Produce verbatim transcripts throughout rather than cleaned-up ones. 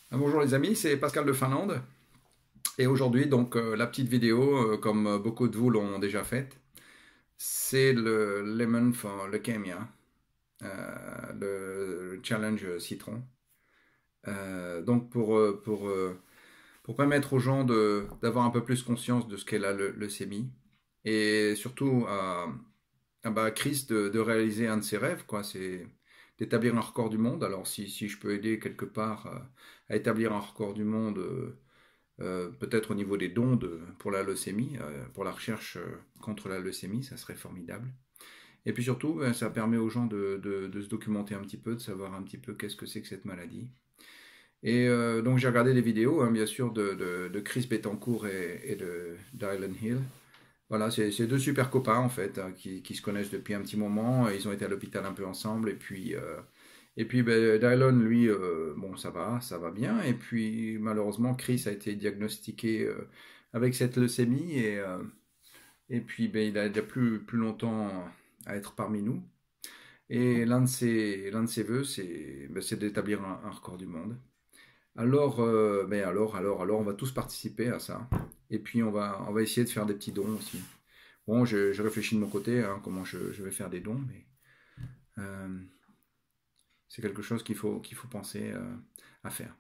Ah, bonjour les amis, c'est Pascal de Finlande. Et aujourd'hui, donc, euh, la petite vidéo, euh, comme euh, beaucoup de vous l'ont déjà faite, c'est le Lemon for Leukemia, euh, le challenge citron. Euh, donc, pour, euh, pour, euh, pour permettre aux gens de, d'avoir un peu plus conscience de ce qu'est la leu- leucémie. Et surtout à, à bah, Chris de, de réaliser un de ses rêves, quoi, c'est d'établir un record du monde. Alors, si, si je peux aider quelque part euh, à établir un record du monde. euh, Euh, peut-être au niveau des dons de, pour la leucémie, euh, pour la recherche euh, contre la leucémie, ça serait formidable. Et puis surtout, ben, ça permet aux gens de, de, de se documenter un petit peu, de savoir un petit peu qu'est-ce que c'est que cette maladie. Et euh, donc j'ai regardé des vidéos, hein, bien sûr, de, de, de Chris Betancourt et, et de Dylan Hill. Voilà, c'est c'est deux super copains en fait, hein, qui, qui se connaissent depuis un petit moment. Ils ont été à l'hôpital un peu ensemble. Et puis, euh, et puis ben, Dylan, lui, euh, bon, ça va, ça va bien. Et puis malheureusement, Chris a été diagnostiqué euh, avec cette leucémie. Et, euh, et puis ben, il a déjà plus, plus longtemps à être parmi nous. Et l'un de ses, l'un de ses vœux, c'est ben, c'est d'établir un, un record du monde. Alors, euh, ben alors, alors, alors, on va tous participer à ça. Et puis on va, on va essayer de faire des petits dons aussi. Bon, je, je réfléchis de mon côté, hein, comment je, je vais faire des dons, mais euh, c'est quelque chose qu'il faut, qu'il faut penser euh, à faire.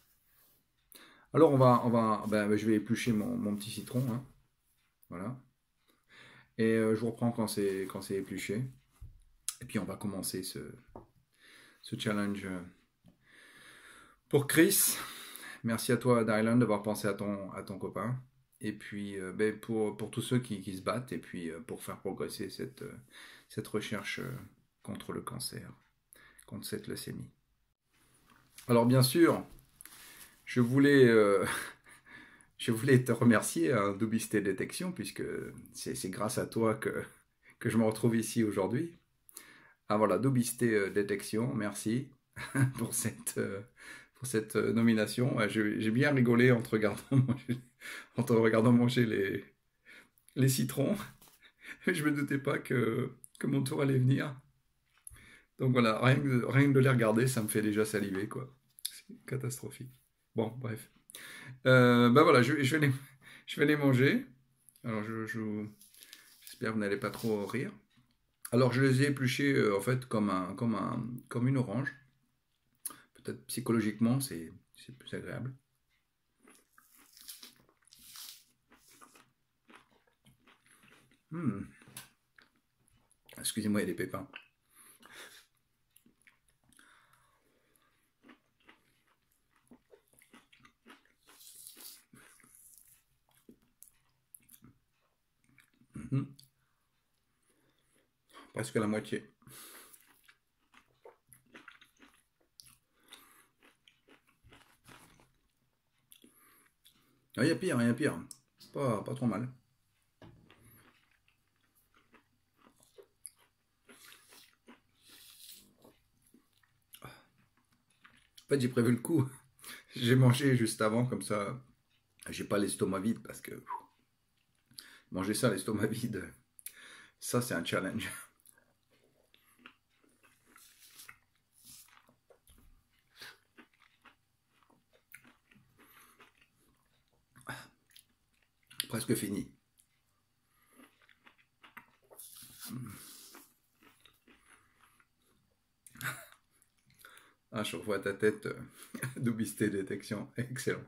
Alors, on va, on va, ben, ben, je vais éplucher mon, mon petit citron, hein, voilà. Et euh, je vous reprends quand c'est, quand c'est épluché. Et puis, on va commencer ce, ce challenge. euh, Pour Chris, merci à toi, Dylan, d'avoir pensé à ton, à ton copain. Et puis, euh, ben, pour, pour tous ceux qui, qui se battent, et puis euh, pour faire progresser cette, euh, cette recherche euh, contre le cancer, contre cette leucémie. Alors, bien sûr, je voulais, euh, je voulais te remercier, hein, d'Obisté Détection, puisque c'est c'est grâce à toi que, que je me retrouve ici aujourd'hui. Ah voilà, d'Obisté euh, Détection, merci pour cette, euh, pour cette euh, nomination. Ouais, J'ai j'ai bien rigolé en te regardant manger, en te regardant manger les, les citrons. Je me doutais pas que, que mon tour allait venir. Donc voilà, rien que, rien que de les regarder, ça me fait déjà saliver, quoi. C'est catastrophique. Bon, bref. Euh, bah voilà, je, je vais les, je vais les manger. Alors, je, je- j'espère que vous n'allez pas trop rire. Alors, je les ai épluchés euh, en fait comme, un, comme, un, comme une orange. Peut-être psychologiquement, c'est c'est plus agréable. Hmm. Excusez-moi, il y a des pépins. Mhm. Presque la moitié. Ah, il y a pire, il y a pire. Pas, pas trop mal. En fait, j'ai prévu le coup. J'ai mangé juste avant, comme ça, j'ai pas l'estomac vide parce que pff, manger ça, l'estomac vide, ça c'est un challenge. Presque fini. Ah, je revois ta tête euh, d'obésité détection. Excellent.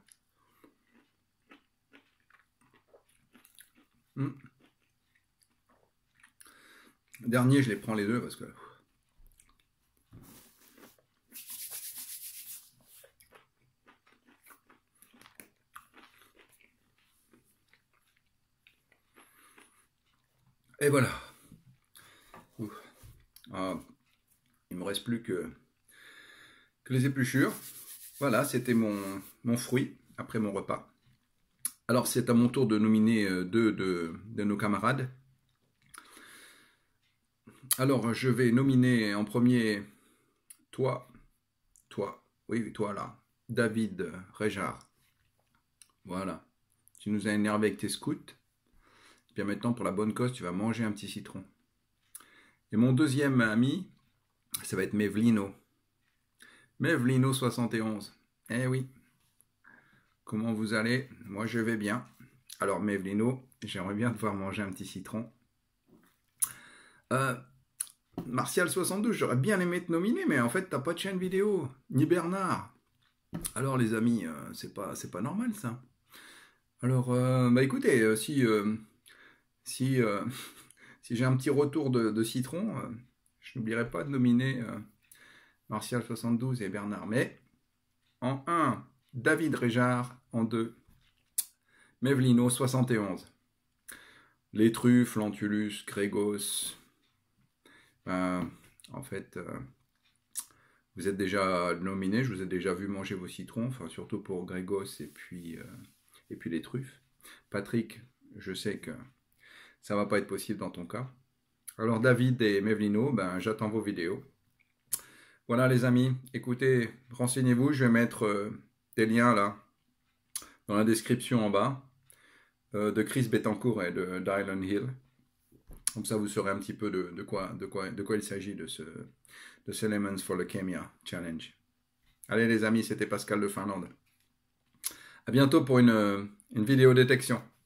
Hmm. Dernier, je les prends les deux parce que. Et voilà. Ouh. Ah, il me reste plus que, que les épluchures. Voilà, c'était mon, mon fruit après mon repas. Alors, c'est à mon tour de nominer euh, deux de, de nos camarades. Alors, je vais nominer en premier toi, toi, oui, toi là, David Réjard. Voilà. Tu nous as énervé avec tes scouts. Bien maintenant, pour la bonne cause, tu vas manger un petit citron. Et mon deuxième ami, ça va être Mevlino. Mevlino soixante et onze. Eh oui. comment vous allez? Moi, je vais bien. Alors, Mevlino, j'aimerais bien devoir manger un petit citron. Euh, Martial soixante-douze, j'aurais bien aimé te nominer, mais en fait, t'as pas de chaîne vidéo, ni Bernard. Alors, les amis, euh, c'est pas, c'est pas normal, ça. Alors, euh, bah écoutez, euh, si, euh, si, euh, si j'ai un petit retour de, de citron, euh, je n'oublierai pas de nominer euh, Martial soixante-douze et Bernard. Mais en un, David Réjard. En deux, Mevlino soixante et onze. Les truffes, Lentulus, Grégos. Ben, en fait, euh, vous êtes déjà nominé, je vous ai déjà vu manger vos citrons, enfin surtout pour Grégos et puis, euh, et puis les truffes. Patrick, je sais que ça va pas être possible dans ton cas. Alors David et Mevlino, ben, j'attends vos vidéos. Voilà les amis, écoutez, renseignez-vous, je vais mettre euh, des liens là, dans la description en bas, euh, de Chris Bettencourt et de Dylan Hill. Comme ça, vous saurez un petit peu de, de, quoi, de, quoi, de quoi il s'agit de ce, de ce Lemons for Leukemia Challenge. Allez les amis, c'était Pascal de Finlande. À bientôt pour une, une vidéo détection.